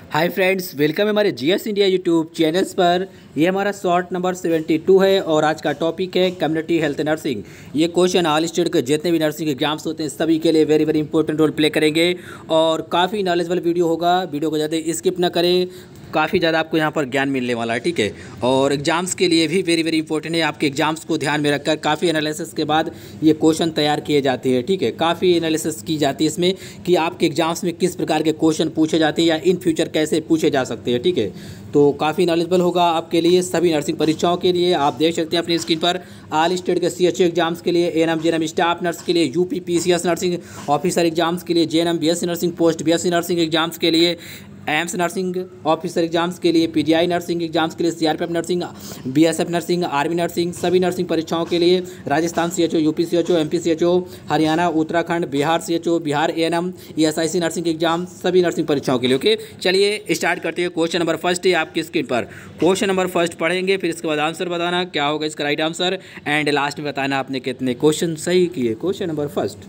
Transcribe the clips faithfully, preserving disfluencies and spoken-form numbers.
Hi friends, welcome है हमारे GS India YouTube channels पर। ये हमारा शॉर्ट नंबर बहत्तर है और आज का टॉपिक है कम्युनिटी हेल्थ नर्सिंग। ये क्वेश्चन ऑल स्टेट के जितने भी नर्सिंग एग्जाम्स होते हैं सभी के लिए very very important role play करेंगे और काफ़ी नॉलेजेबल वीडियो होगा। वीडियो को ज़्यादा स्किप ना करें, काफ़ी ज़्यादा आपको यहाँ पर ज्ञान मिलने वाला है, ठीक है। और एग्जाम्स के लिए भी वेरी वेरी इंपॉर्टेंट है। आपके एग्जाम्स को ध्यान में रखकर काफ़ी एनालिसिस के बाद ये क्वेश्चन तैयार किए जाते हैं, ठीक है। काफ़ी एनालिसिस की जाती है इसमें कि आपके एग्जाम्स में किस प्रकार के क्वेश्चन पूछे जाते हैं या इन फ्यूचर कैसे पूछे जा सकते हैं, ठीक है। तो काफ़ी नॉलेजेबल होगा आपके लिए सभी नर्सिंग परीक्षाओं के लिए। आप देख सकते हैं अपनी स्क्रीन पर ऑल स्टेट के सी एच ओ एग्जाम्स के लिए, एएनएम जेएनएम स्टाफ नर्स के लिए, UP PCS nursing officer exams के लिए, JNM BSc nursing post BSc nursing exams के लिए, एम्स नर्सिंग ऑफिसर एग्जाम्स के लिए, पीजीआई नर्सिंग एग्जाम्स के लिए, CRPF nursing, BSF nursing, army nursing, सभी नर्सिंग परीक्षाओं के लिए, Rajasthan CHO, UP CHO, MP CHO, Haryana, Uttarakhand, Bihar CHO, Bihar ANM, ESIC nursing exam, सभी नर्सिंग परीक्षाओं के लिए। ओके, चलिए स्टार्ट करते हैं। क्वेश्चन नंबर फर्स्ट है आपकी स्क्रीन पर। क्वेश्चन नंबर फर्स्ट पढ़ेंगे, फिर इसके बाद आंसर बताना क्या होगा इसका राइट आंसर, एंड लास्ट में बताना आपने कितने क्वेश्चन सही किए। Question number first,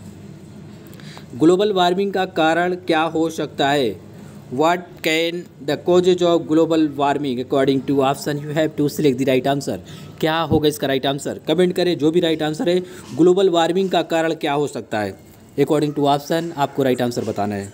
global warming का कारण क्या हो सकता है? What can the causes of global warming according to option? You have to select the right answer. क्या होगा इसका राइट आंसर? कमेंट करें जो भी राइट आंसर है। ग्लोबल वार्मिंग का कारण क्या हो सकता है अकॉर्डिंग टू ऑप्शन? आपको राइट आंसर बताना है।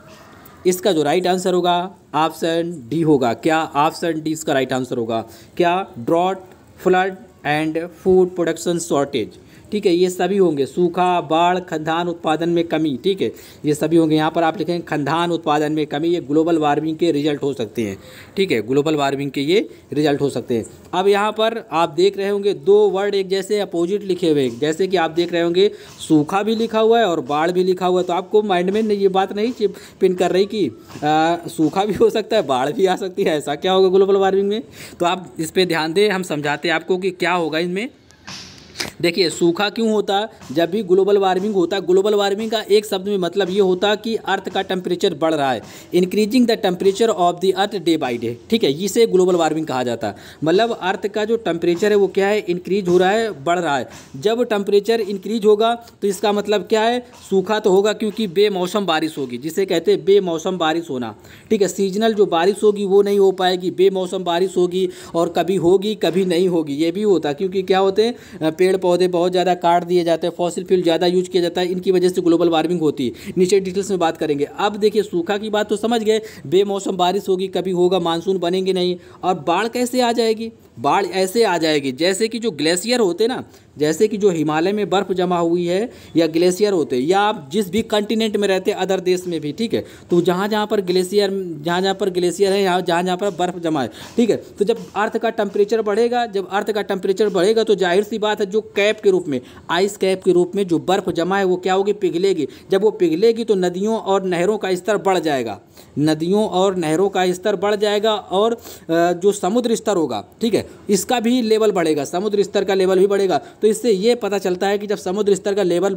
इसका जो राइट आंसर होगा ऑप्शन डी होगा। क्या ऑप्शन डी इसका राइट आंसर होगा? क्या? Drought, flood and food production shortage, ठीक है। ये सभी होंगे। सूखा, बाढ़, खाद्यान्न उत्पादन में कमी, ठीक है, ये सभी होंगे। यहाँ पर आप लिखेंगे खाद्यान्न उत्पादन में कमी। ये ग्लोबल वार्मिंग के रिजल्ट हो सकते हैं, ठीक है। ग्लोबल वार्मिंग के ये रिजल्ट हो सकते हैं। अब यहाँ पर आप देख रहे होंगे दो वर्ड एक जैसे अपोजिट लिखे हुए, जैसे कि आप देख रहे होंगे सूखा भी लिखा हुआ है और बाढ़ भी लिखा हुआ है। तो आपको माइंड में ये बात नहीं पिन कर रही कि आ, सूखा भी हो सकता है, बाढ़ भी आ सकती है, ऐसा क्या होगा ग्लोबल वार्मिंग में? तो आप इस पर ध्यान दें, हम समझाते हैं आपको कि क्या होगा इनमें। देखिए, सूखा क्यों होता है जब भी ग्लोबल वार्मिंग होता है? ग्लोबल वार्मिंग का एक शब्द में मतलब ये होता है कि अर्थ का टेम्परेचर बढ़ रहा है, increasing the temperature of the earth day by day, ठीक है। इसे ग्लोबल वार्मिंग कहा जाता है। मतलब अर्थ का जो टेम्परेचर है वो क्या है? इंक्रीज हो रहा है, बढ़ रहा है। जब टेम्परेचर इंक्रीज होगा तो इसका मतलब क्या है? सूखा तो होगा, क्योंकि बेमौसम बारिश होगी, जिसे कहते हैं बेमौसम बारिश होना, ठीक है। सीजनल जो बारिश होगी वो नहीं हो पाएगी, बेमौसम बारिश होगी और कभी होगी कभी नहीं होगी। ये भी होता है क्योंकि क्या होते हैं, पेड़ पौधे बहुत ज़्यादा काट दिए जाते हैं, फॉसिल फ्यूल ज़्यादा यूज किया जाता है, इनकी वजह से ग्लोबल वार्मिंग होती है। नीचे डिटेल्स में बात करेंगे। अब देखिए, सूखा की बात तो समझ गए, बेमौसम बारिश होगी, कभी होगा, मानसून बनेंगे नहीं। और बाढ़ कैसे आ जाएगी? बाढ़ ऐसे आ जाएगी जैसे कि जो ग्लेशियर होते ना, जैसे कि जो हिमालय में बर्फ़ जमा हुई है या ग्लेशियर होते, या आप जिस भी कंटिनेंट में रहते अदर देश में भी, ठीक है, तो जहाँ जहाँ पर ग्लेशियर जहाँ जहाँ पर ग्लेशियर है, यहाँ जहाँ जहाँ पर बर्फ़ जमा है, ठीक है, तो जब अर्थ का टेम्परेचर बढ़ेगा, जब अर्थ का टेम्परेचर बढ़ेगा तो जाहिर सी बात है जो कैप के रूप में, आइस कैप के रूप में जो बर्फ़ जमा है वो क्या होगी? पिघलेगी। जब वो पिघलेगी तो नदियों और नहरों का स्तर बढ़ जाएगा, नदियों और नहरों का स्तर बढ़ जाएगा और जो समुद्र स्तर होगा, ठीक है, इसका भी लेवल बढ़ेगा, समुद्र स्तर का लेवल भी बढ़ेगा। तो इससे ये पता चलता है कि जब समुद्र स्तर का लेवल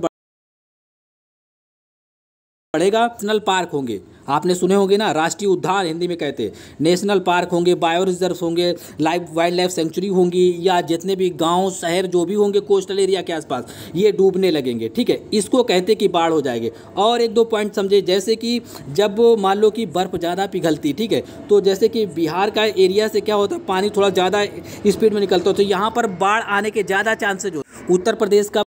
बढ़ेगा, नेशनल पार्क होंगे, आपने सुने होंगे ना, राष्ट्रीय उद्यान हिंदी में कहते हैं, नेशनल पार्क होंगे, बायो रिजर्व होंगे, लाइफ वाइल्ड लाइफ सेंचुरी होंगी, या जितने भी गांव शहर जो भी होंगे कोस्टल एरिया के आसपास, ये डूबने लगेंगे, ठीक है। इसको कहते हैं कि बाढ़ हो जाएगी। और एक दो पॉइंट समझे, जैसे कि जब मान लो कि बर्फ़ ज़्यादा पिघलती, ठीक है, तो जैसे कि बिहार का एरिया से क्या होता है, पानी थोड़ा ज़्यादा स्पीड में निकलता है, तो यहाँ पर बाढ़ आने के ज़्यादा चांसेज हो। उत्तर प्रदेश का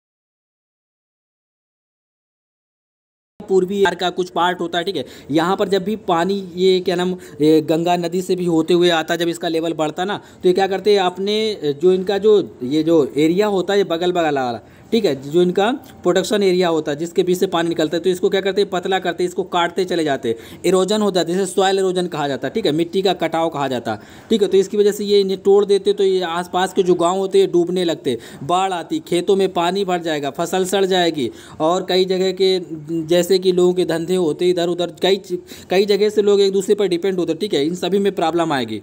पूर्वी बिहार का कुछ पार्ट होता है, ठीक है, यहाँ पर जब भी पानी ये क्या नाम ये गंगा नदी से भी होते हुए आता, जब इसका लेवल बढ़ता ना, तो ये क्या करते हैं, अपने जो इनका जो ये जो एरिया होता है ये बगल बगल वाला, ठीक है, जो इनका प्रोटेक्शन एरिया होता है जिसके बीच से पानी निकलता है, तो इसको क्या करते हैं? पतला करते हैं, इसको काटते चले जाते हैं। इरोजन होता है, जिसे सॉइल इरोजन कहा जाता है, ठीक है, मिट्टी का कटाव कहा जाता है, ठीक है। तो इसकी वजह से ये इन्हें तोड़ देते, तो ये आसपास के जो गांव होते हैं डूबने लगते, बाढ़ आती, खेतों में पानी भर जाएगा, फसल सड़ जाएगी, और कई जगह के जैसे कि लोगों के धंधे होते इधर उधर, कई कई जगह से लोग एक दूसरे पर डिपेंड होते, ठीक है, इन सभी में प्रॉब्लम आएगी,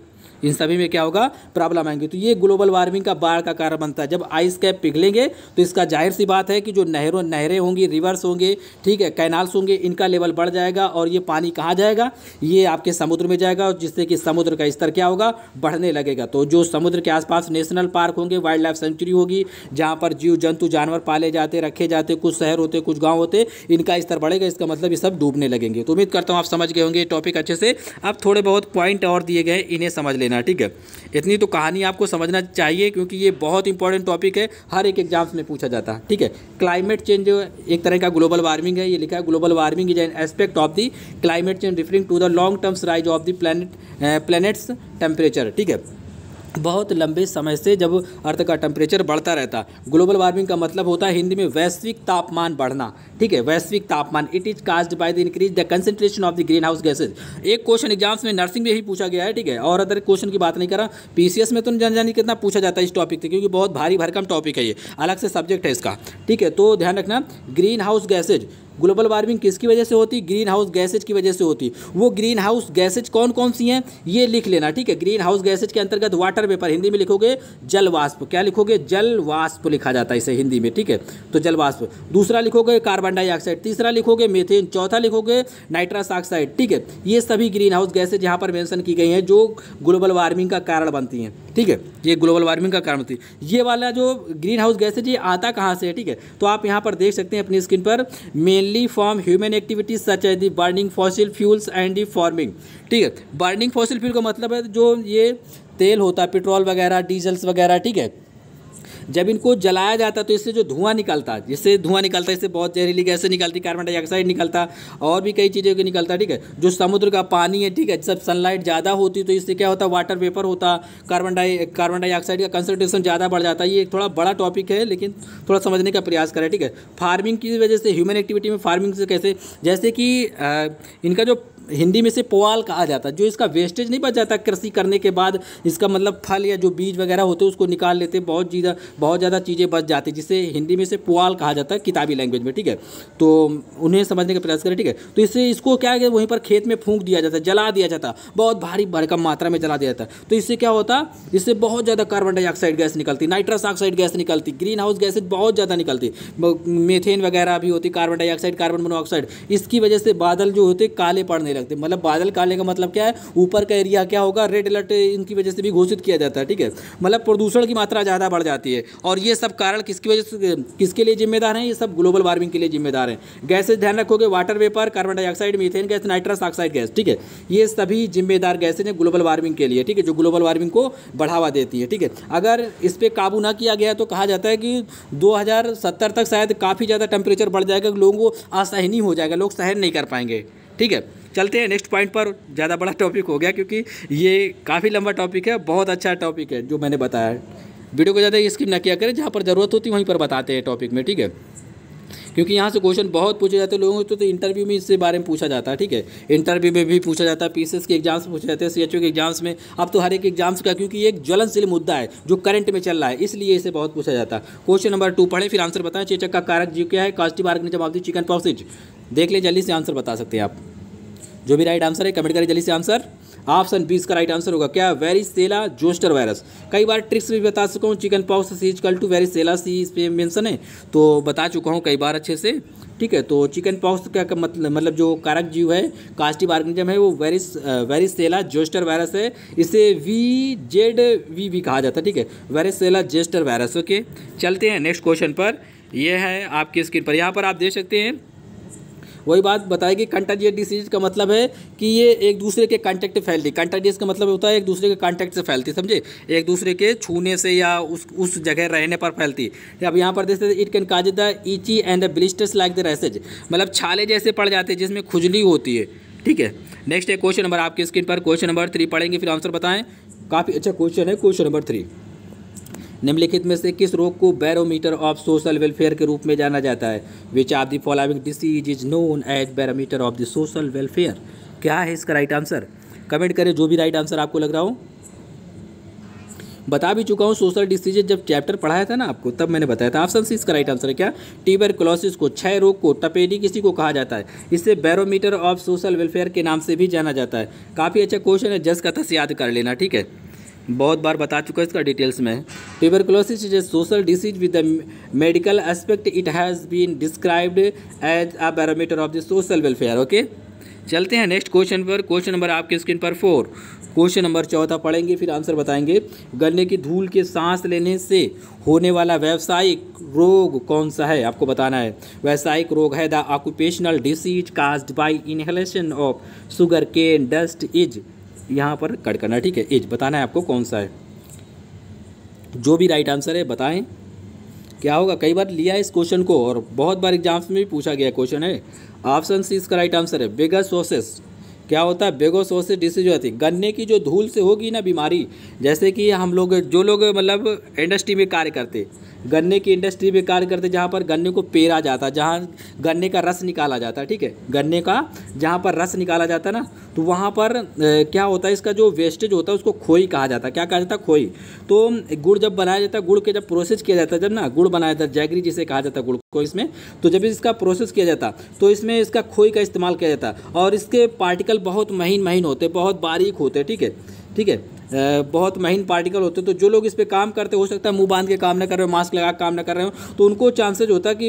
इन सभी में क्या होगा, प्रॉब्लम आएंगी। तो ये ग्लोबल वार्मिंग का बाढ़ का कारण बनता है। जब आइस कैप पिघलेंगे तो इसका जाहिर सी बात है कि जो नहरों नहरें होंगी, रिवर्स होंगे, ठीक है, कैनाल्स होंगे, इनका लेवल बढ़ जाएगा और ये पानी कहाँ जाएगा, ये आपके समुद्र में जाएगा, और जिससे कि समुद्र का स्तर क्या होगा, बढ़ने लगेगा। तो जो समुद्र के आसपास नेशनल पार्क होंगे, वाइल्ड लाइफ सेंचुरी होगी, जहाँ पर जीव जंतु जानवर पाले जाते, रखे जाते, कुछ शहर होते, कुछ गाँव होते, इनका स्तर बढ़ेगा। इसका मतलब ये सब डूबने लगेंगे। तो उम्मीद करता हूँ आप समझ गए होंगे टॉपिक अच्छे से। अब थोड़े बहुत पॉइंट और दिए गए, इन्हें समझ लेना, ठीक है। इतनी तो कहानी आपको समझना चाहिए, क्योंकि ये बहुत इंपॉर्टेंट टॉपिक है, हर एक एग्जाम्स में पूछा जाता है, ठीक है। क्लाइमेट चेंज एक तरह का ग्लोबल वार्मिंग है। ये लिखा है, global warming is an aspect of the climate change referring to the long terms rise of the planet planet's temperature, ठीक है। बहुत लंबे समय से जब अर्थ का टेम्परेचर बढ़ता रहता है। ग्लोबल वार्मिंग का मतलब होता है हिंदी में वैश्विक तापमान बढ़ना, ठीक है, वैश्विक तापमान। It is caused by the increase the concentration of the greenhouse gases. एक क्वेश्चन एग्जाम्स में नर्सिंग में ही पूछा गया है, ठीक है, और अदर क्वेश्चन की बात नहीं कर रहा। पीसीएस में तो जान जानी कितना पूछा जाता है इस टॉपिक से, क्योंकि बहुत भारी भरकम टॉपिक है, ये अलग से सब्जेक्ट है इसका, ठीक है। तो ध्यान रखना, greenhouse gases, global warming किसकी वजह से होती, ग्रीन हाउस गैसेज की वजह से होती। वो ग्रीन हाउस गैसेज कौन कौन सी हैं, ये लिख लेना, ठीक है। ग्रीन हाउस गैसेज के अंतर्गत वाटर वेपर, हिंदी में लिखोगे जल वाष्प, क्या लिखोगे, जल वाष्प लिखा जाता है इसे हिंदी में, ठीक है। तो जल वाष्प। दूसरा लिखोगे कार्बन डाइऑक्साइड, तीसरा लिखोगे मीथेन, चौथा लिखोगे नाइट्रस ऑक्साइड, ठीक है। ये सभी ग्रीन हाउस गैसेज यहाँ पर मेंशन की गई हैं, जो ग्लोबल वार्मिंग का कारण बनती हैं, ठीक है। ये ग्लोबल वार्मिंग का कारण बनती है। ये वाला जो ग्रीन हाउस गैसेज ये आता कहाँ से है, ठीक है। तो आप यहाँ पर देख सकते हैं अपनी स्क्रीन पर, mainly from human activities such as the burning fossil fuels and the farming, ठीक है। बर्निंग फॉसिल फ्यूल का मतलब है जो ये तेल होता है, पेट्रोल वगैरह, डीजल्स वगैरह, ठीक है। जब इनको जलाया जाता है तो इससे जो धुआं निकलता है, जिससे धुआं निकलता है, इससे बहुत जहरीली गैसें निकलती, कार्बन डाइऑक्साइड निकलता, और भी कई चीज़ों की निकलता, ठीक है। जो समुद्र का पानी है, ठीक है, जब सनलाइट ज़्यादा होती तो इससे क्या होता है, वाटर वेपर होता, कार्बन डाई कार्बन डाइऑक्साइड का कंसंट्रेशन ज़्यादा बढ़ जाता है। ये एक थोड़ा बड़ा टॉपिक है, लेकिन थोड़ा समझने का प्रयास करें, ठीक है। फार्मिंग की वजह से, ह्यूमन एक्टिविटी में फार्मिंग से कैसे, जैसे कि इनका जो हिंदी में से पुआल कहा जाता है, जो इसका वेस्टेज नहीं बच जाता कृषि करने के बाद, इसका मतलब फल या जो बीज वगैरह होते हैं उसको निकाल लेते, बहुत ज़्यादा बहुत ज़्यादा चीज़ें बच जाती, जिसे हिंदी में से पुआल कहा जाता है किताबी लैंग्वेज में, ठीक है। तो उन्हें समझने का प्रयास करें, ठीक है। तो इससे इसको क्या है, वहीं पर खेत में फूंक दिया जाता है, जला दिया जाता है, बहुत भारी भरकम मात्रा में जला दिया जाता है। तो इससे क्या होता, इससे बहुत ज़्यादा कार्बन डाइऑक्साइड गैस निकलती, नाइट्रस ऑक्साइड गैस निकलती, ग्रीन हाउस गैसेज बहुत ज़्यादा निकलती, मीथेन वगैरह भी होती, कार्बन डाइऑक्साइड, कार्बन मोनोऑक्साइड। इसकी वजह से बादल जो होते काले पड़ने लगते, मतलब बादल काले का मतलब क्या है, ऊपर का एरिया क्या होगा, रेड अलर्ट इनकी वजह से भी घोषित किया जाता है, ठीक है। मतलब प्रदूषण की मात्रा ज़्यादा बढ़ जाती है, और ये सब कारण किसकी वजह से, किसके लिए जिम्मेदार हैं, ये सब ग्लोबल वार्मिंग के लिए जिम्मेदार हैं। गैसेज ध्यान रखोगे, water vapour, carbon dioxide, methane gas, nitrous oxide gas, ठीक है। ये सभी जिम्मेदार गैसेज हैं ग्लोबल वार्मिंग के लिए, ठीक है, जो ग्लोबल वार्मिंग को बढ़ावा देती है, ठीक है। अगर इस पर काबू ना किया गया तो कहा जाता है कि दो हज़ार सत्तर तक शायद काफ़ी ज़्यादा टेम्परेचर बढ़ जाएगा, लोगों को असहनीय हो जाएगा, लोग सहन नहीं कर पाएंगे, ठीक है। चलते हैं नेक्स्ट पॉइंट पर। ज़्यादा बड़ा टॉपिक हो गया, क्योंकि ये काफ़ी लंबा टॉपिक है, बहुत अच्छा टॉपिक है जो मैंने बताया है। वीडियो को ज़्यादा स्किप ना किया करें, जहाँ पर ज़रूरत होती है वहीं पर बताते हैं टॉपिक में, ठीक है। क्योंकि यहाँ से क्वेश्चन बहुत पूछे जाते हैं लोगों को, तो, तो इंटरव्यू में इससे बारे में पूछा जाता है, ठीक है। इंटरव्यू में भी पूछा जाता है, पीसीएस के एग्जाम्स पूछे जाते हैं, सीएचओ के एग्जाम्स में, अब तो हर एक एग्जाम्स का, क्योंकि ये एक ज्वलनशील मुद्दा है जो करंट में चल रहा है, इसलिए इसे बहुत पूछा जाता है। क्वेश्चन नंबर टू पढ़े, फिर आंसर बताएं। चेचक का कारक जीव क्या है, causative organism of the chickenpox. देख ले, जल्दी से आंसर बता सकते हैं आप। जो भी राइट आंसर है कमेंट करें जल्दी से आंसर। ऑप्शन बी इसका राइट आंसर होगा क्या, वेरिसेला जोस्टर वायरस। कई बार ट्रिक्स भी बता चुका हूँ, chickenpox C equal to varicella C इस पे मेंशन है, तो बता चुका हूँ कई बार अच्छे से, ठीक है। तो चिकन पॉक्स का मतलब मतलब जो कारक जीव है, कास्टिव ऑर्गेनिज्म है, वो वेरिस वेरिसेला जोस्टर वायरस है। इसे वी जेड वी भी कहा जाता है, ठीक है, वेरिसेला जोस्टर वायरस। ओके, चलते हैं नेक्स्ट क्वेश्चन पर। यह है आपकी स्क्रीन पर, यहाँ पर आप देख सकते हैं वही बात बताएगी। कंटाजियस डिसीज का मतलब है कि ये एक दूसरे के कांटेक्ट से फैलती, कंटाजियस का मतलब होता है एक दूसरे के कांटेक्ट से फैलती, समझे, एक दूसरे के छूने से या उस उस जगह रहने पर फैलती। अब यहाँ पर देखते हैं, it can cause the itchy and the blisters like the rashes, मतलब छाले जैसे पड़ जाते हैं जिसमें खुजली होती है, ठीक है। नेक्स्ट है क्वेश्चन नंबर आपकी स्क्रीन पर, क्वेश्चन नंबर थ्री पढ़ेंगे फिर आंसर बताएं। काफ़ी अच्छा क्वेश्चन है क्वेश्चन नंबर थ्री। निम्नलिखित में से किस रोग को बैरोमीटर ऑफ सोशल वेलफेयर के रूप में जाना जाता है। Which of the following disease is known as barometer of the social welfare. क्या है इसका राइट आंसर, कमेंट करें जो भी राइट आंसर आपको लग रहा हो। बता भी चुका हूँ सोशल डिसीजेज, जब चैप्टर पढ़ाया था ना आपको तब मैंने बताया था। ऑप्शन सी इसका राइट आंसर है क्या, ट्यूबरकुलोसिस को, क्षय रोग को, टपेडी किसी को कहा जाता है। इसे बैरोमीटर ऑफ सोशल वेलफेयर के नाम से भी जाना जाता है। काफ़ी अच्छा क्वेश्चन है, जस का तस याद कर लेना, ठीक है। बहुत बार बता चुका है इसका डिटेल्स में। Tuberculosis is a social disease with the medical aspect, it has been described as a barometer of the social welfare. Okay, चलते हैं नेक्स्ट क्वेश्चन पर। क्वेश्चन नंबर आपके स्क्रीन पर फोर। क्वेश्चन नंबर चौथा पढ़ेंगे फिर आंसर बताएंगे। गन्ने की धूल के सांस लेने से होने वाला व्यावसायिक रोग कौन सा है, आपको बताना है। व्यावसायिक रोग है the occupational disease caused by inhalation of sugarcane dust is, यहाँ पर कट करना, ठीक है, इज बताना है आपको कौन सा है। जो भी राइट आंसर है बताएं क्या होगा। कई बार लिया है इस क्वेश्चन को और बहुत बार एग्जाम्स में भी पूछा गया क्वेश्चन है। ऑप्शन सी इसका राइट आंसर है। बेगोसोसिस क्या होता है? बेगोसोसिस डिसीज होती है गन्ने की जो धूल से होगी ना बीमारी, जैसे कि हम लोग जो लोग मतलब इंडस्ट्री में कार्य करते, गन्ने की इंडस्ट्री में कार्य करते जहाँ पर गन्ने को पेरा जाता, जहाँ गन्ने का रस निकाला जाता है, ठीक है, गन्ने का जहाँ पर रस निकाला जाता है ना, तो वहाँ पर ए, क्या होता है, इसका जो वेस्टेज होता है उसको खोई कहा जाता है। क्या कहा जाता है? खोई। तो गुड़ जब बनाया जाता है, गुड़ के जब प्रोसेस किया जाता है, जब ना गुड़ बनाया जाता है, जैगरी जिसे कहा जाता है गुड़ को इसमें, तो जब इसका प्रोसेस किया जाता तो इसमें इसका खोई का इस्तेमाल किया जाता और इसके पार्टिकल बहुत महीन महीन होते, बहुत बारीक होते, ठीक है, ठीक है, बहुत महीन पार्टिकल होते। तो जो लोग इस पे काम करते, हो सकता है मुंह बांध के काम ना कर रहे हो, मास्क लगा काम ना कर रहे हो, तो उनको चांसेज होता है कि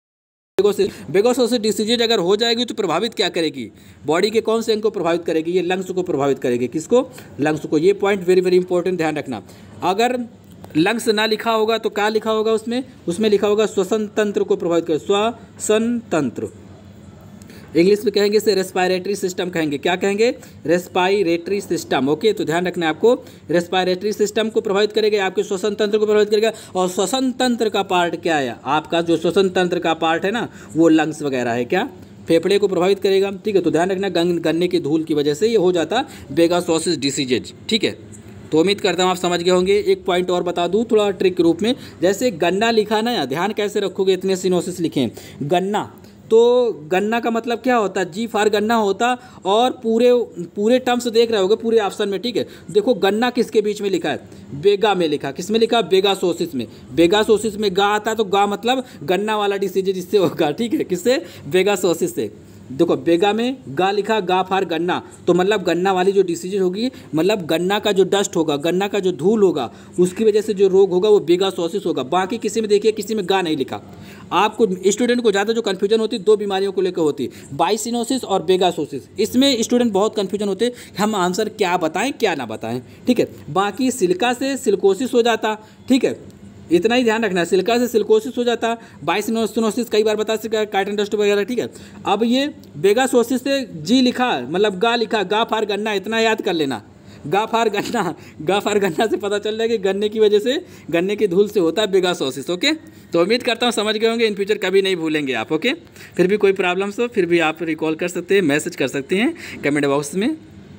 बेगोसोसिस डिसीज अगर हो जाएगी तो प्रभावित क्या करेगी, बॉडी के कौन से अंग को प्रभावित करेगी? ये लंग्स को प्रभावित करेगी। किसको? लंग्स को। ये पॉइंट वेरी वेरी इंपॉर्टेंट, ध्यान रखना। अगर लंग्स ना लिखा होगा तो क्या लिखा होगा उसमें? उसमें लिखा होगा श्वसन तंत्र को प्रभावित कर, श्वसन तंत्र। इंग्लिश में कहेंगे इसे रेस्पायरेटरी सिस्टम कहेंगे। क्या कहेंगे? Respiratory system. ओके, तो ध्यान रखना है आपको, रेस्पायरेटरी सिस्टम को प्रभावित करेगा, आपके श्वसन तंत्र को प्रभावित करेगा। और श्वसन तंत्र का पार्ट क्या है? आपका जो श्वसन तंत्र का पार्ट है ना, वो लंग्स वगैरह है। क्या? फेफड़े को प्रभावित करेगा, ठीक है। तो ध्यान रखना, गन्ने की धूल की वजह से ये हो जाता बेगोसोसिस डिसीजेज, ठीक है। तो उम्मीद करता हूँ आप समझ गए होंगे। एक पॉइंट और बता दूँ थोड़ा ट्रिक के रूप में, जैसे गन्ना लिखा ना, या ध्यान कैसे रखोगे, इतने सिनोसिस लिखे गन्ना, तो गन्ना का मतलब क्या होता है? जी फार गन्ना होता, और पूरे पूरे टर्म्स देख रहे होगे पूरे ऑप्शन में, ठीक है। देखो गन्ना किसके बीच में लिखा है? बेगा में लिखा। किस में लिखा? बेगासोसिस में। बेगासोसिस में गा आता है, तो गा मतलब गन्ना वाला डिसीज जिससे होगा, ठीक है, किससे? बेगासोसिस से। देखो बेगा में गा लिखा, गा फार गन्ना, तो मतलब गन्ना वाली जो डिसीज होगी, मतलब गन्ना का जो डस्ट होगा, गन्ना का जो धूल होगा, उसकी वजह से जो रोग होगा वो बेगासोसिस होगा। बाकी किसी में देखिए, किसी में गा नहीं लिखा। आपको स्टूडेंट को ज़्यादा जो कन्फ्यूजन होती है दो बीमारियों को लेकर होती है, बाइसिनोसिस और बेगासोसिस। इसमें स्टूडेंट बहुत कन्फ्यूजन होते हैं, हम आंसर क्या बताएं क्या ना बताएं, ठीक है। बाकी सिलिका से सिलिकोसिस हो जाता, ठीक है, इतना ही ध्यान रखना है। सिलिका से सिलिकोसिस हो जाता, बाइसिनोसिस कई बार बता सका, काइटन डस्ट वगैरह, ठीक है। अब ये बेगासोसिस से जी लिखा, मतलब गा लिखा, गा फार गन्ना, इतना याद कर लेना, गा फार गन्ना, गा फार गन्ना से पता चल रहा है कि गन्ने की वजह से, गन्ने की धूल से होता है बेगासोसिस। ओके, तो उम्मीद करता हूँ समझ गए होंगे, इन फ्यूचर कभी नहीं भूलेंगे आप। ओके, फिर भी कोई प्रॉब्लम्स हो फिर भी आप रिकॉल कर सकते हैं, मैसेज कर सकते हैं कमेंट बॉक्स में।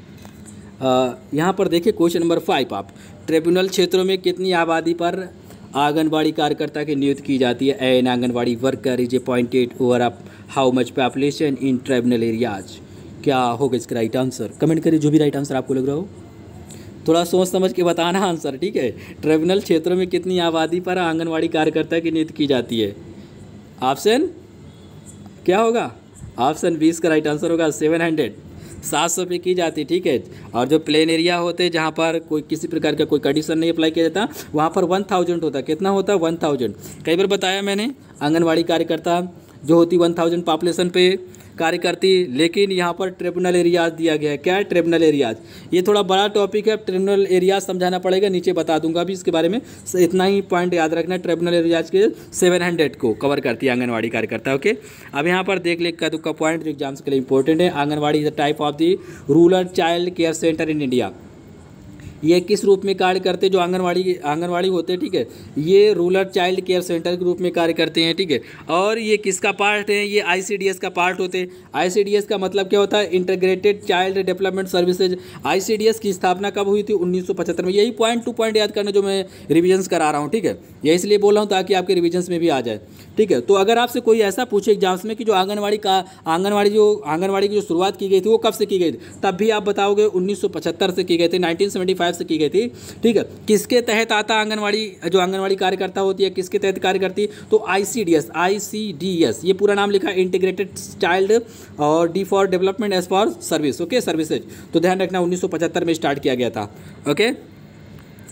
यहाँ पर देखिए क्वेश्चन नंबर फाइव, आप ट्रिब्यूनल क्षेत्रों में कितनी आबादी पर आंगनबाड़ी कार्यकर्ता की नियुक्ति की जाती है? An anganwadi worker is appointed over up how much population in tribal areas. क्या होगा इसका राइट आंसर? कमेंट करिए जो भी राइट आंसर आपको लग रहा हो, थोड़ा सोच समझ के बताना आंसर, ठीक है। ट्राइबल क्षेत्रों में कितनी आबादी पर आंगनबाड़ी कार्यकर्ता की नियुक्ति की जाती है? ऑप्शन क्या होगा? ऑप्शन बीस का राइट आंसर होगा सेवन हंड्रेड, सात सौ पे की जाती, ठीक है। और जो प्लेन एरिया होते हैं जहाँ पर कोई किसी प्रकार का कोई कंडीशन नहीं अप्लाई किया जाता, वहाँ पर वन थाउजेंड होता। कितना होता? One thousand. कई बार बताया मैंने, आंगनबाड़ी कार्यकर्ता जो होती वन थाउजेंड पॉपुलेशन पे कार्य करती, लेकिन यहाँ पर ट्रिब्यूनल एरियाज दिया गया है। क्या है? Tribunal areas. ये थोड़ा बड़ा टॉपिक है, ट्रिब्यूनल एरियाज समझाना पड़ेगा, नीचे बता दूंगा अभी इसके बारे में। इतना ही पॉइंट याद रखना, ट्रिब्यूनल एरियाज के सेवन हंड्रेड को कवर करती है आंगनबाड़ी कार्यकर्ता। ओके, अब यहाँ पर देख ले का दुक्का पॉइंट जो एग्जाम्स के लिए इंपॉर्टेंट है। Anganwadi is the type of the rural child care centre in India. ये किस रूप में कार्य करते हैं? जो आंगनवाड़ी आंगनवाड़ी होते हैं, ठीक है, ये रूरल चाइल्ड केयर सेंटर के रूप में कार्य करते हैं, ठीक है। और ये किसका पार्ट है? ये आईसीडीएस का पार्ट होते हैं। आईसीडीएस का मतलब क्या होता है? Integrated child development services. ICDS की स्थापना कब हुई थी? उन्नीस सौ पचहत्तर में। यही पॉइंट टू पॉइंट याद करना जो मैं रिविजन्स करा रहा हूँ, ठीक है। ये इसलिए बोल रहा हूँ ताकि आपके रिविजन्स में भी आ जाए, ठीक है। तो अगर आपसे कोई ऐसा पूछे एग्जाम्स में कि जो आंगनवाड़ी का आंगनवाड़ी जो आंगनवाड़ी की जो शुरुआत की गई थी वो कब से की गई थी, तब भी आप बताओगे उन्नीस सौ पचहत्तर से की गई थी, नाइनटीन सेवेंटी फाइव से की गई थी, ठीक है। किसके तहत आता आंगनवाड़ी? जो आंगनवाड़ी कार्यकर्ता होती है किसके तहत कार्य करती है? तो आईसीडीएस, आईसीडीएस ये पूरा नाम लिखा, इंटीग्रेटेड चाइल्ड और D for development S for service, okay, services. तो ध्यान रखना उन्नीस सौ पचहत्तर में स्टार्ट किया गया था। ओके,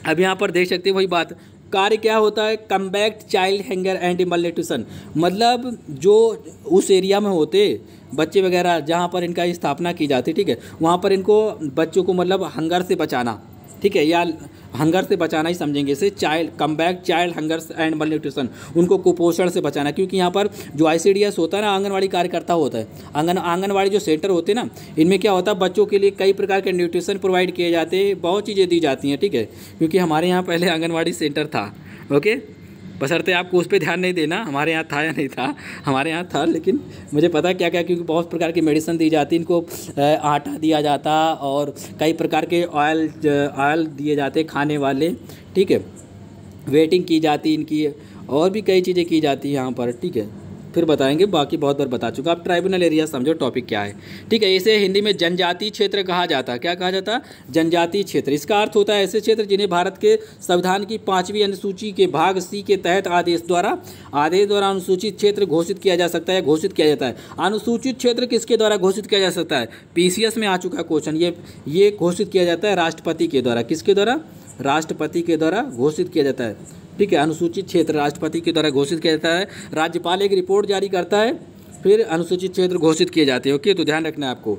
अब यहाँ पर देख सकते हैं वही बात, कार्य क्या होता है, combat child hunger and malnutrition, मतलब जो उस एरिया में होते बच्चे वगैरह जहाँ पर इनका स्थापना की जाती, ठीक है, वहाँ पर इनको बच्चों को मतलब हंगर से बचाना, ठीक है, या हंगर से बचाना ही समझेंगे इसे, child combat child hunger and malnutrition, उनको कुपोषण से बचाना। क्योंकि यहाँ पर जो आई सी डी एस होता है ना, आंगनवाड़ी कार्यकर्ता होता है, आंगन आंगनवाड़ी जो सेंटर होते हैं ना, इनमें क्या होता है, बच्चों के लिए कई प्रकार के न्यूट्रिशन प्रोवाइड किए जाते हैं, बहुत चीज़ें दी जाती हैं, ठीक है। क्योंकि हमारे यहाँ पहले आंगनवाड़ी सेंटर था, ओके, बशर्ते आपको उस पर ध्यान नहीं देना, हमारे यहाँ था या नहीं था, हमारे यहाँ था, लेकिन मुझे पता क्या क्या, क्योंकि बहुत प्रकार की मेडिसिन दी जाती, इनको आटा दिया जाता और कई प्रकार के ऑयल ऑयल दिए जाते खाने वाले, ठीक है, वेटिंग की जाती इनकी, और भी कई चीज़ें की जाती हैं यहाँ पर, ठीक है, फिर बताएंगे, बाकी बहुत बार बता चुका। आप ट्राइब्यूनल एरिया समझो टॉपिक क्या है, ठीक है। इसे हिंदी में जनजातीय क्षेत्र कहा जाता है, क्या कहा जाता है, जनजातीय क्षेत्र। इसका अर्थ होता है ऐसे क्षेत्र जिन्हें भारत के संविधान की पाँचवीं अनुसूची के भाग सी के तहत आदेश द्वारा आदेश द्वारा अनुसूचित क्षेत्र घोषित किया जा सकता है, घोषित किया जाता है। अनुसूचित क्षेत्र किसके द्वारा घोषित किया जा सकता है, पी सी एस में आ चुका क्वेश्चन, ये ये घोषित किया जाता है राष्ट्रपति के द्वारा, किसके द्वारा, राष्ट्रपति के द्वारा घोषित किया जाता है, ठीक है। अनुसूचित क्षेत्र राष्ट्रपति के द्वारा घोषित किया जाता है, राज्यपाल एक रिपोर्ट जारी करता है, फिर अनुसूचित क्षेत्र घोषित किए जाते हैं, ओके। तो ध्यान रखना है आपको।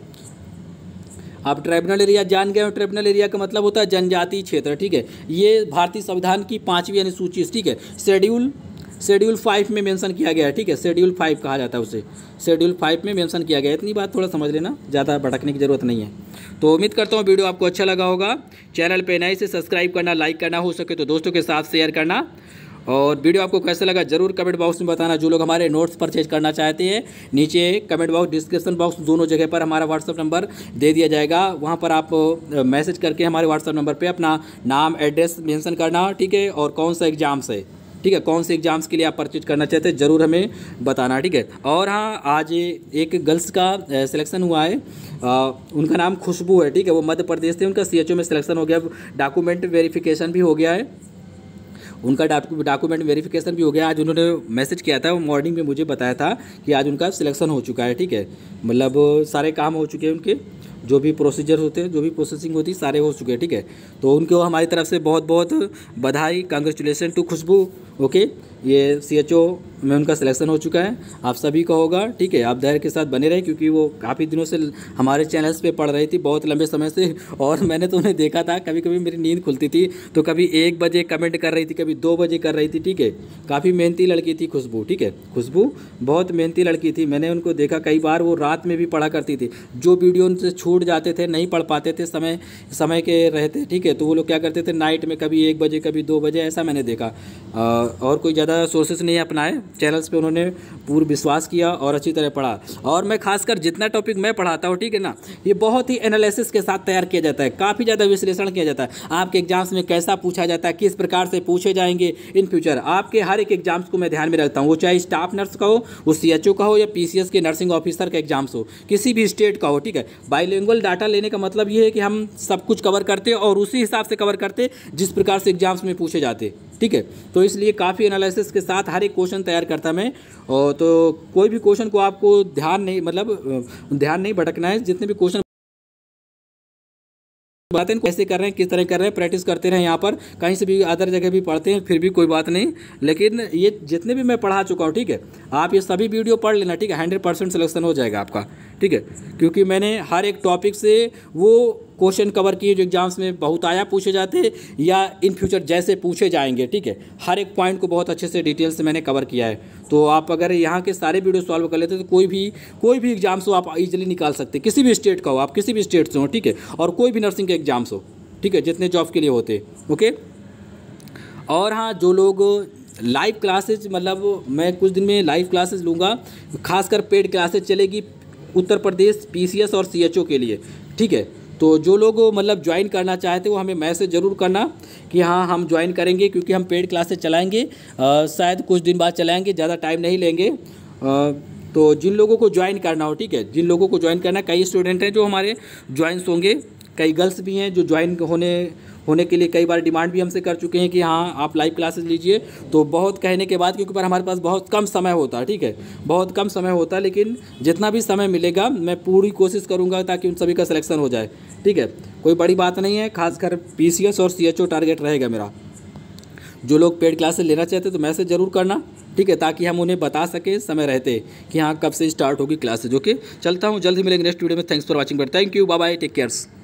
आप ट्राइब्यूनल एरिया जान गए हो, ट्राइब्यूनल एरिया का मतलब होता है जनजातीय क्षेत्र, ठीक है। ये भारतीय संविधान की पाँचवीं अनुसूची, ठीक है, शेड्यूल शेड्यूल फाइव में मेंशन किया गया है, ठीक है, शेड्यूल फाइव कहा जाता है उसे, शेड्यूल फाइव में मेंशन किया गया है। इतनी बात थोड़ा समझ लेना, ज़्यादा भटकने की ज़रूरत नहीं है। तो उम्मीद करता हूँ वीडियो आपको अच्छा लगा होगा। चैनल पे नए से सब्सक्राइब करना, लाइक करना, हो सके तो दोस्तों के साथ शेयर करना, और वीडियो आपको कैसा लगा जरूर कमेंट बॉक्स में बताना। जो लोग हमारे नोट्स परचेज करना चाहते हैं, नीचे कमेंट बॉक्स, डिस्क्रिप्शन बॉक्स, दोनों जगह पर हमारा व्हाट्सअप नंबर दे दिया जाएगा, वहाँ पर आप मैसेज करके हमारे व्हाट्सअप नंबर पे अपना नाम, एड्रेस मेंशन करना, ठीक है, और कौन सा एग्जाम्स है, ठीक है, कौन से एग्जाम्स के लिए आप परचेज करना चाहते हैं ज़रूर हमें बताना, ठीक है। और हाँ, आज एक गर्ल्स का सिलेक्शन हुआ है, आ, उनका नाम खुशबू है, ठीक है, वो मध्य प्रदेश से, उनका सी एच ओ में सिलेक्शन हो गया, डॉक्यूमेंट वेरिफिकेशन भी हो गया है, उनका डॉक्यूमेंट वेरिफिकेशन भी हो गया। आज उन्होंने मैसेज किया था, मॉर्निंग में मुझे बताया था कि आज उनका सिलेक्शन हो चुका है, ठीक है, मतलब सारे काम हो चुके हैं, उनके जो भी प्रोसीजर होते हैं, जो भी प्रोसेसिंग होती है, सारे हो चुके हैं, ठीक है। तो उनको हमारी तरफ से बहुत बहुत बधाई, कांग्रेचुलेसन टू खुशबू, ओके। ये सी एच ओ में उनका सिलेक्शन हो चुका है, आप सभी का होगा, ठीक है। आप धैर्य के साथ बने रहे, क्योंकि वो काफ़ी दिनों से हमारे चैनल्स पे पढ़ रही थी, बहुत लंबे समय से, और मैंने तो उन्हें देखा था, कभी कभी मेरी नींद खुलती थी तो कभी एक बजे कमेंट कर रही थी, कभी दो बजे कर रही थी, ठीक है। काफ़ी मेहनती लड़की थी खुशबू, ठीक है, खुशबू बहुत मेहनती लड़की थी, मैंने उनको देखा कई बार, वो रात में भी पढ़ा करती थी, जो वीडियो उनसे छूट जाते थे, नहीं पढ़ पाते थे समय समय के रहते, ठीक है, तो वो लोग क्या करते थे, नाइट में कभी एक बजे कभी दो बजे, ऐसा मैंने देखा। और कोई ज़्यादा सोर्सेस नहीं अपनाए, चैनल्स पे उन्होंने पूर्ण विश्वास किया और अच्छी तरह पढ़ा। और मैं खासकर जितना टॉपिक मैं पढ़ाता हूँ, ठीक है ना, ये बहुत ही एनालिसिस के साथ तैयार किया जाता है, काफ़ी ज़्यादा विश्लेषण किया जाता है, आपके एग्जाम्स में कैसा पूछा जाता है, किस प्रकार से पूछे जाएंगे इन फ्यूचर, आपके हर एक एग्जाम्स को मैं ध्यान में रखता हूँ, वो चाहे स्टाफ नर्स का हो, वो सी एच ओ का हो, या पी सी एस के नर्सिंग ऑफिसर का एग्जाम्स हो, किसी भी स्टेट का हो, ठीक है। बाइलिंगुअल डाटा लेने का मतलब ये है कि हम सब कुछ कवर करते और उसी हिसाब से कवर करते जिस प्रकार से एग्जाम्स में पूछे जाते, ठीक है। तो इसलिए काफ़ी एनालिसिस के साथ हर एक क्वेश्चन तैयार करता मैं, और तो कोई भी क्वेश्चन को आपको ध्यान नहीं, मतलब ध्यान नहीं भटकना है, जितने भी क्वेश्चन बातें कैसे कर रहे हैं, किस तरह कर रहे हैं, प्रैक्टिस करते रहे। यहाँ पर कहीं से भी अदर जगह भी पढ़ते हैं, फिर भी कोई बात नहीं, लेकिन ये जितने भी मैं पढ़ा चुका हूँ, ठीक है, आप ये सभी वीडियो पढ़ लेना, ठीक है, हंड्रेड परसेंट सिलेक्शन हो जाएगा आपका, ठीक है। क्योंकि मैंने हर एक टॉपिक से वो क्वेश्चन कवर किए जो एग्जाम्स में बहुत आया पूछे जाते हैं, या इन फ्यूचर जैसे पूछे जाएंगे, ठीक है, हर एक पॉइंट को बहुत अच्छे से डिटेल से मैंने कवर किया है। तो आप अगर यहाँ के सारे वीडियो सॉल्व कर लेते तो कोई भी कोई भी एग्जाम्स हो आप इजीली निकाल सकते, किसी भी स्टेट का हो, आप किसी भी स्टेट से हो, ठीक है, और कोई भी नर्सिंग के एग्जाम्स हो, ठीक है, जितने जॉब के लिए होते, ओके। और हाँ, जो लोग लाइव क्लासेज, मतलब मैं कुछ दिन में लाइव क्लासेज लूँगा, खासकर पेड क्लासेज चलेगी Uttar Pradesh P C S और सी एच ओ के लिए, ठीक है। तो जो लोग मतलब ज्वाइन करना चाहते हो, हमें मैसेज ज़रूर करना कि हाँ हम ज्वाइन करेंगे, क्योंकि हम पेड क्लासेज चलाएंगे, आ, शायद कुछ दिन बाद चलाएंगे, ज़्यादा टाइम नहीं लेंगे। आ, तो जिन लोगों को ज्वाइन करना हो, ठीक है, जिन लोगों को ज्वाइन करना, कई स्टूडेंट हैं जो हमारे ज्वाइंस होंगे, कई गर्ल्स भी हैं जो ज्वाइन होने होने के लिए कई बार डिमांड भी हमसे कर चुके हैं कि हाँ आप लाइव क्लासेस लीजिए। तो बहुत कहने के बाद, क्योंकि पर हमारे पास बहुत कम समय होता है, ठीक है, बहुत कम समय होता है, लेकिन जितना भी समय मिलेगा मैं पूरी कोशिश करूँगा ताकि उन सभी का सिलेक्शन हो जाए, ठीक है। कोई बड़ी बात नहीं है, खासकर पी सी एस और सी एच ओ टारगेट रहेगा मेरा। जो लोग पेड क्लासेस लेना चाहते तो मैसेज जरूर करना, ठीक है, ताकि हम उन्हें बता सकें समय रहते कि हाँ कब से स्टार्ट होगी क्लासेज। ओके, चलता हूँ, जल्द ही मिलेंगे नेक्स्ट वीडियो में। Thanks for watching, but thank you, bye bye, take cares.